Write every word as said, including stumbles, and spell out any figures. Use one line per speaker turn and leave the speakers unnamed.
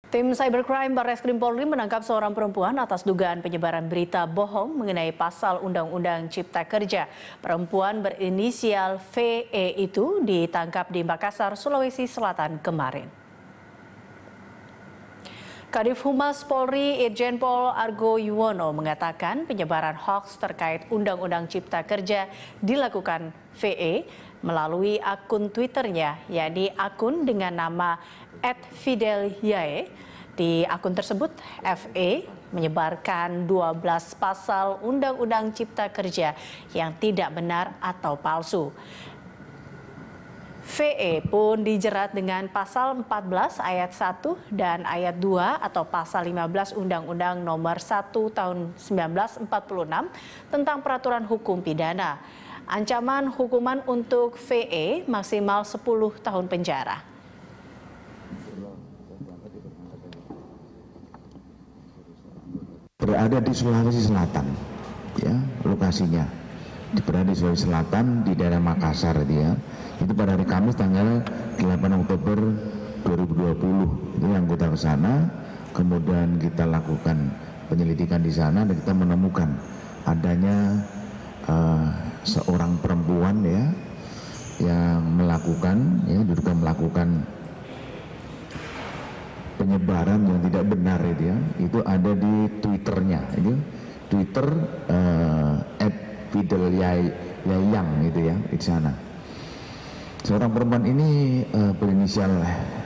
Tim Cybercrime Barreskrim Polri menangkap seorang perempuan atas dugaan penyebaran berita bohong mengenai pasal Undang-Undang Cipta Kerja. Perempuan berinisial V E itu ditangkap di Makassar, Sulawesi Selatan kemarin. Kadif Humas Polri Irjen Pol Argo Yuwono mengatakan penyebaran hoaks terkait Undang-Undang Cipta Kerja dilakukan V E melalui akun Twitternya, yakni akun dengan nama et fidel yae. Di akun tersebut, F E menyebarkan dua belas pasal Undang-Undang Cipta Kerja yang tidak benar atau palsu. V E pun dijerat dengan pasal empat belas ayat satu dan ayat dua atau pasal lima belas Undang-Undang Nomor satu Tahun seribu sembilan ratus empat puluh enam tentang Peraturan Hukum Pidana. Ancaman hukuman untuk V E maksimal sepuluh tahun penjara.
Berada di Sulawesi Selatan, ya lokasinya. Berada di Sulawesi Selatan di daerah Makassar, dia. Itu pada hari Kamis tanggal delapan Oktober dua ribu dua puluh. Itu yang kita ke sana, kemudian kita lakukan penyelidikan di sana dan kita menemukan adanya uh, seorang perempuan ya yang melakukan, ya diduga melakukan penyebaran yang tidak benar itu ya. Itu ada di Twitternya, itu Twitter uh, et fidel yae itu ya di sana. Seorang perempuan ini uh, berinisial